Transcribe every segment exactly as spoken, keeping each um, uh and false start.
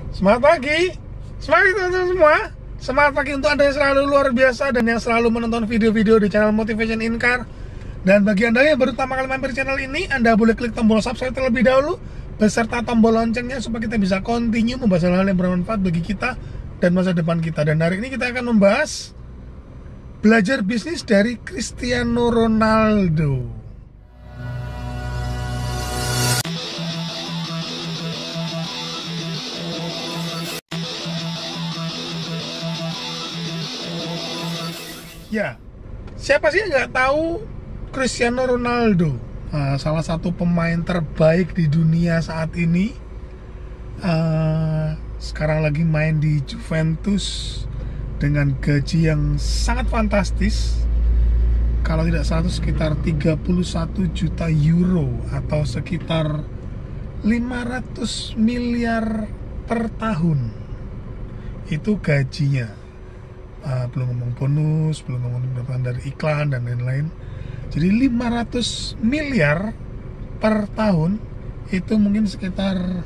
Semangat pagi, semangat teman-teman semua. Semangat pagi untuk Anda yang selalu luar biasa dan yang selalu menonton video-video di channel Motivation in Car. Dan bagi Anda yang baru pertama kali mampir channel ini, Anda boleh klik tombol subscribe terlebih dahulu beserta tombol loncengnya supaya kita bisa continue membahas hal-hal yang bermanfaat bagi kita dan masa depan kita. Dan hari ini kita akan membahas belajar bisnis dari Cristiano Ronaldo. Ya, siapa sih yang nggak tahu Cristiano Ronaldo? Uh, salah satu pemain terbaik di dunia saat ini. Uh, sekarang lagi main di Juventus dengan gaji yang sangat fantastis. Kalau tidak salah itu sekitar tiga puluh satu juta euro atau sekitar lima ratus miliar per tahun. Itu gajinya. Uh, belum ngomong bonus, belum ngomong pendapatan dari iklan dan lain-lain. Jadi lima ratus miliar per tahun itu mungkin sekitar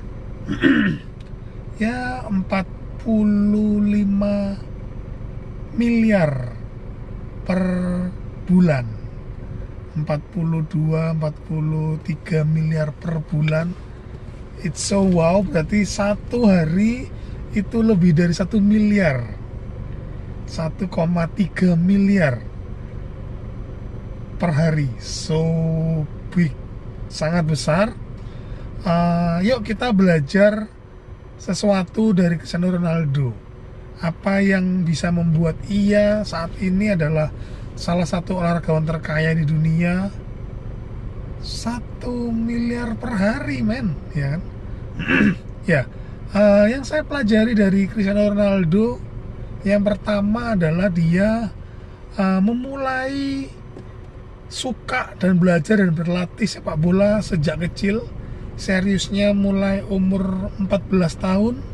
ya empat puluh lima miliar per bulan. empat puluh dua, empat puluh tiga miliar per bulan. It's so wow, berarti satu hari itu lebih dari satu miliar. satu koma tiga miliar per hari. So big, sangat besar. uh, Yuk kita belajar sesuatu dari Cristiano Ronaldo. Apa yang bisa membuat ia saat ini adalah salah satu olahragawan terkaya di dunia. Satu miliar per hari, men, ya kan? Ya, uh, yang saya pelajari dari Cristiano Ronaldo, yang pertama adalah dia uh, memulai suka dan belajar dan berlatih sepak bola sejak kecil. Seriusnya mulai umur empat belas tahun.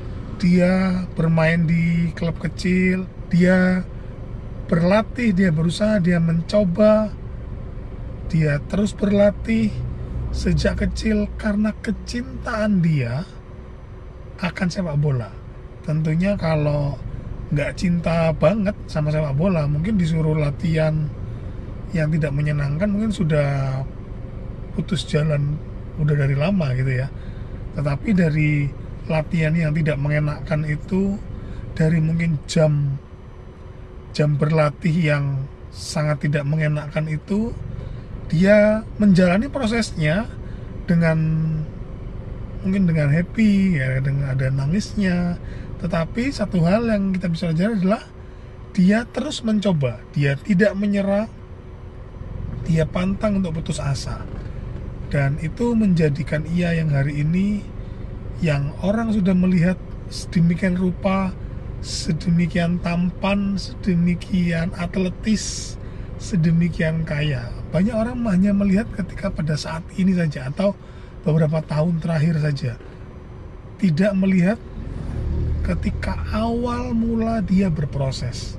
Dia bermain di klub kecil. Dia berlatih, dia berusaha, dia mencoba. Dia terus berlatih sejak kecil karena kecintaan dia akan sepak bola. Tentunya kalau nggak cinta banget sama sepak bola, mungkin disuruh latihan yang tidak menyenangkan mungkin sudah putus jalan udah dari lama gitu ya. Tetapi dari latihan yang tidak mengenakan itu, dari mungkin jam jam berlatih yang sangat tidak mengenakan itu, dia menjalani prosesnya dengan mungkin dengan happy ya, dengan ada nangisnya. Tetapi satu hal yang kita bisa pelajari adalah dia terus mencoba, dia tidak menyerah, dia pantang untuk putus asa. Dan itu menjadikan ia yang hari ini, yang orang sudah melihat sedemikian rupa, sedemikian tampan, sedemikian atletis, sedemikian kaya. Banyak orang hanya melihat ketika pada saat ini saja atau beberapa tahun terakhir saja, tidak melihat ketika awal mula dia berproses.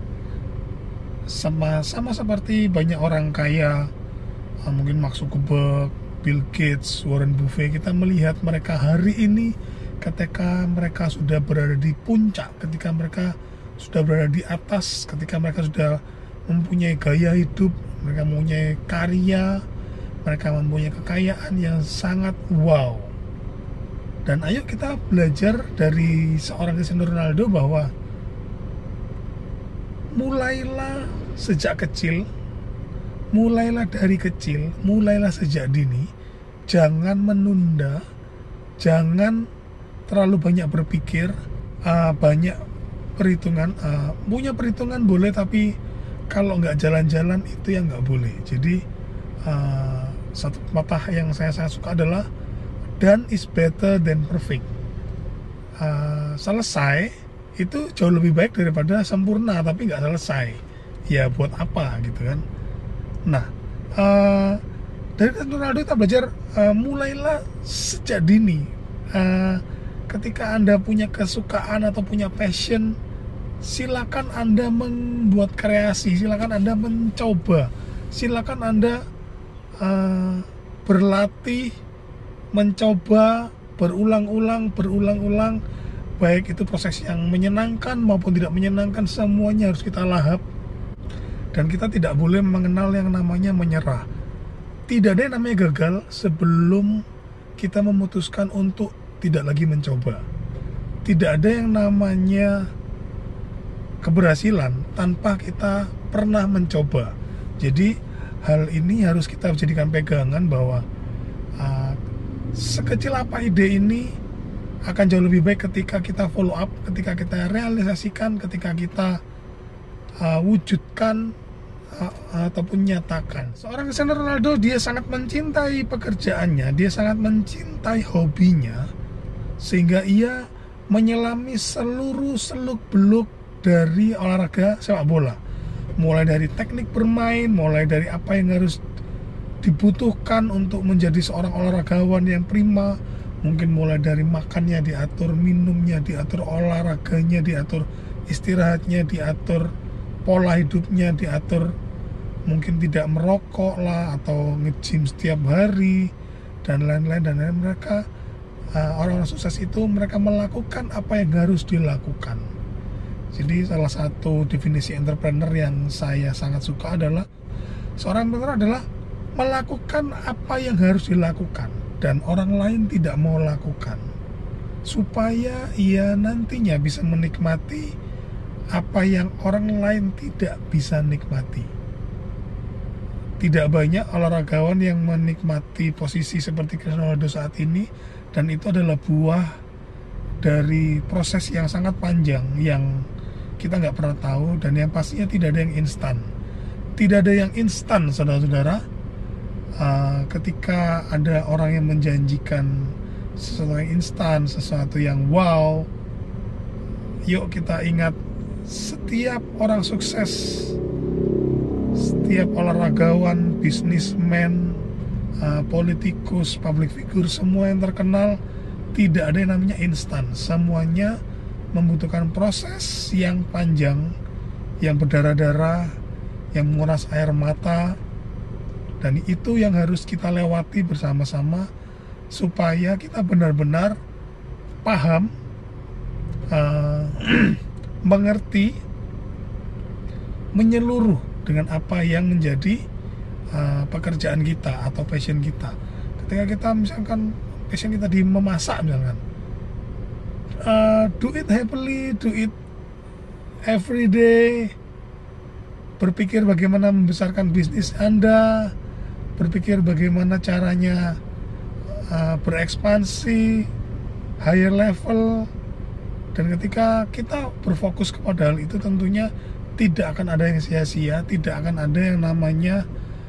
Sama sama seperti banyak orang kaya, mungkin Mark Zuckerberg, Bill Gates, Warren Buffett, kita melihat mereka hari ini ketika mereka sudah berada di puncak, ketika mereka sudah berada di atas, ketika mereka sudah mempunyai gaya hidup, mereka mempunyai karya, mereka mempunyai kekayaan yang sangat wow. Dan ayo kita belajar dari seorang Cristiano Ronaldo bahwa mulailah sejak kecil, mulailah dari kecil, mulailah sejak dini. Jangan menunda, jangan terlalu banyak berpikir, uh, banyak perhitungan. Uh, punya perhitungan boleh, tapi kalau nggak jalan-jalan itu yang nggak boleh. Jadi uh, satu patah yang saya sangat suka adalah done is better than perfect. Uh, selesai itu jauh lebih baik daripada sempurna tapi nggak selesai. Ya buat apa gitu kan. Nah, uh, dari Cristiano Ronaldo kita belajar, uh, mulailah sejak dini. Uh, ketika Anda punya kesukaan atau punya passion, silakan Anda membuat kreasi, silakan Anda mencoba, silakan Anda uh, berlatih, mencoba berulang-ulang, berulang-ulang, baik itu proses yang menyenangkan maupun tidak menyenangkan, semuanya harus kita lahap. Dan kita tidak boleh mengenal yang namanya menyerah. Tidak ada yang namanya gagal sebelum kita memutuskan untuk tidak lagi mencoba. Tidak ada yang namanya keberhasilan tanpa kita pernah mencoba. Jadi hal ini harus kita jadikan pegangan bahwa uh, sekecil apa ide ini akan jauh lebih baik ketika kita follow up, ketika kita realisasikan, ketika kita uh, wujudkan uh, ataupun nyatakan. Seorang Cristiano Ronaldo, dia sangat mencintai pekerjaannya, dia sangat mencintai hobinya, sehingga ia menyelami seluruh seluk-beluk dari olahraga sepak bola. Mulai dari teknik bermain, mulai dari apa yang harus dibutuhkan untuk menjadi seorang olahragawan yang prima, mungkin mulai dari makannya diatur, minumnya diatur, olahraganya diatur, istirahatnya diatur, pola hidupnya diatur, mungkin tidak merokok lah atau nge-gym setiap hari dan lain-lain dan lain. Mereka uh, orang-orang sukses itu mereka melakukan apa yang harus dilakukan. Jadi salah satu definisi entrepreneur yang saya sangat suka adalah seorang entrepreneur adalah melakukan apa yang harus dilakukan dan orang lain tidak mau lakukan, supaya ia nantinya bisa menikmati apa yang orang lain tidak bisa nikmati. Tidak banyak olahragawan yang menikmati posisi seperti Cristiano Ronaldo saat ini, dan itu adalah buah dari proses yang sangat panjang yang kita nggak pernah tahu, dan yang pastinya tidak ada yang instan. Tidak ada yang instan, saudara-saudara. Uh, ketika ada orang yang menjanjikan sesuatu yang instan, sesuatu yang wow, yuk kita ingat, setiap orang sukses, setiap olahragawan, bisnismen, uh, politikus, public figure, semua yang terkenal, tidak ada yang namanya instan. Semuanya membutuhkan proses yang panjang, yang berdarah-darah, yang menguras air mata. Dan itu yang harus kita lewati bersama-sama supaya kita benar-benar paham, uh, mengerti, menyeluruh dengan apa yang menjadi uh, pekerjaan kita atau passion kita. Ketika kita misalkan passion kita di memasak misalkan, uh, do it happily, do it every day. Berpikir bagaimana membesarkan bisnis Anda, berpikir bagaimana caranya uh, berekspansi higher level. Dan ketika kita berfokus kepada hal itu, tentunya tidak akan ada yang sia-sia, tidak akan ada yang namanya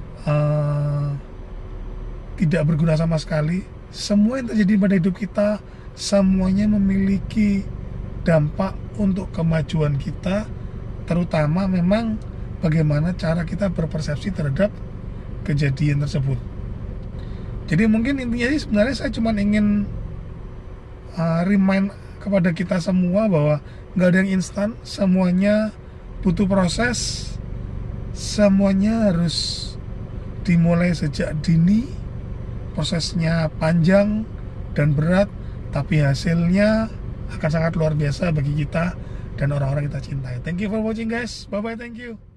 uh, tidak berguna sama sekali. Semua yang terjadi pada hidup kita, semuanya memiliki dampak untuk kemajuan kita, terutama memang bagaimana cara kita berpersepsi terhadap kejadian tersebut. Jadi mungkin intinya sih sebenarnya saya cuma ingin uh, remind kepada kita semua bahwa nggak ada yang instan, semuanya butuh proses, semuanya harus dimulai sejak dini, prosesnya panjang dan berat, tapi hasilnya akan sangat luar biasa bagi kita dan orang-orang kita cintai. Thank you for watching guys, bye bye, thank you.